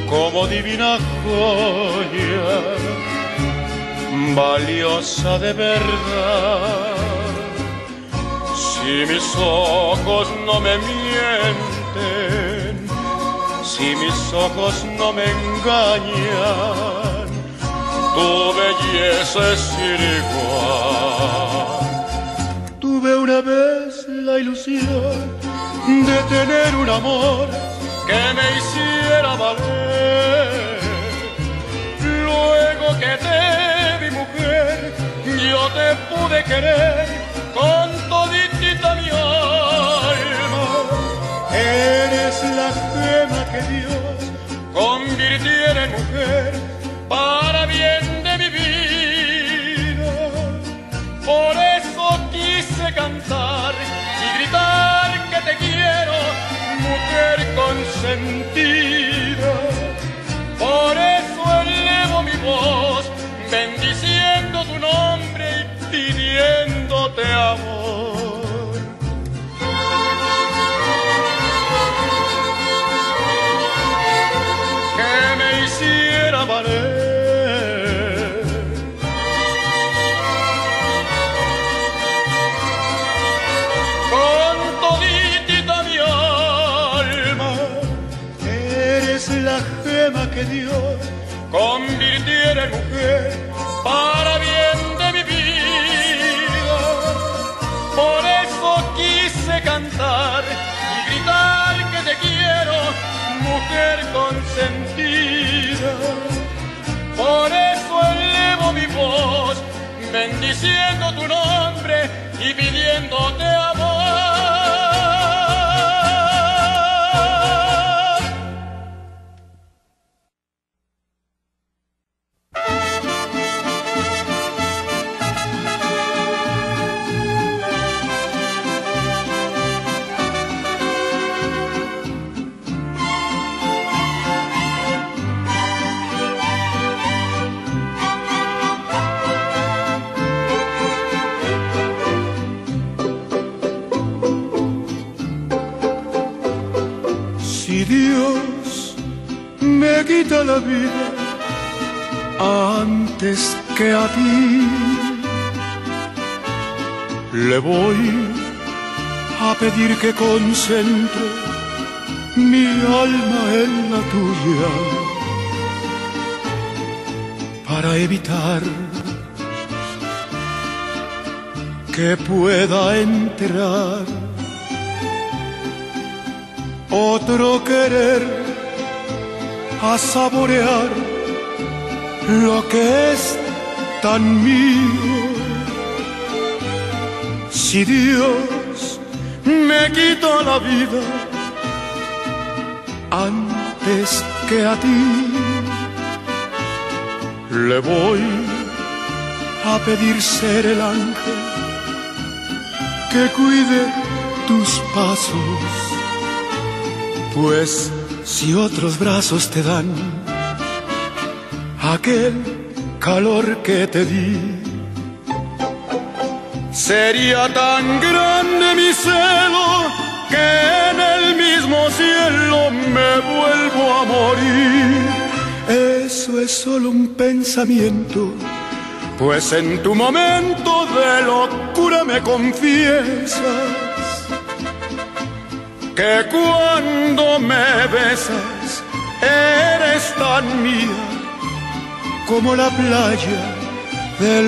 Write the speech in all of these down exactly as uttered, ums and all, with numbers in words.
como divina joya, valiosa de verdad. Si mis ojos no me mienten, si mis ojos no me engañan, tu belleza es sin igual. Tuve una vez la ilusión de tener un amor que me hiciera valer. Luego que te vi mujer, yo te pude querer con toditita mi alma. Eres la gema que Dios convirtiera en mujer para bien de mi vida. Por eso quise cantar y gritar que te quiero, mujer consentida. Por eso elevo mi voz, bendiciendo tu nombre y pidiéndote amor. Que me hiciera valer. Con toditita mi alma, eres la gema que Dios convirtiera en mujer para bien de mi vida. Por eso quise cantar y gritar que te quiero, mujer consentida. Por eso elevo mi voz, bendiciendo tu nombre y pidiéndote amor. Si Dios me quita la vida antes que a ti, le voy a pedir que concentre mi alma en la tuya para evitar que pueda entrar otro querer a saborear lo que es tan mío. Si Dios me quita la vida antes que a ti, le voy a pedir ser el ángel que cuide tus pasos. Pues si otros brazos te dan aquel calor que te di, sería tan grande mi celo que en el mismo cielo me vuelvo a morir. Eso es solo un pensamiento, pues en tu momento de locura me confiesas que cuando me besas eres tan mía como la playa del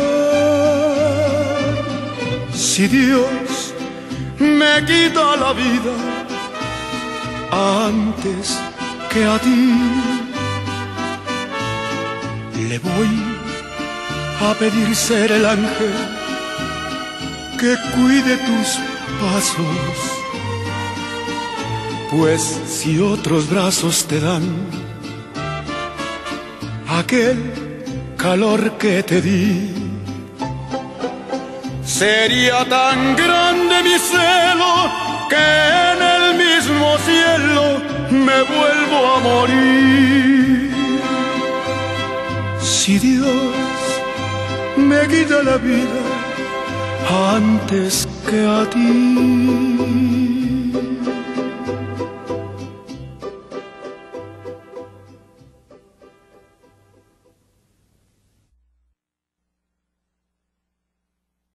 mar. Si Dios me quita la vida antes que a ti, le voy a pedir ser el ángel que cuide tus pasos. Pues si otros brazos te dan aquel calor que te di, sería tan grande mi celo que en el mismo cielo me vuelvo a morir. Si Dios me quita la vida antes que a ti.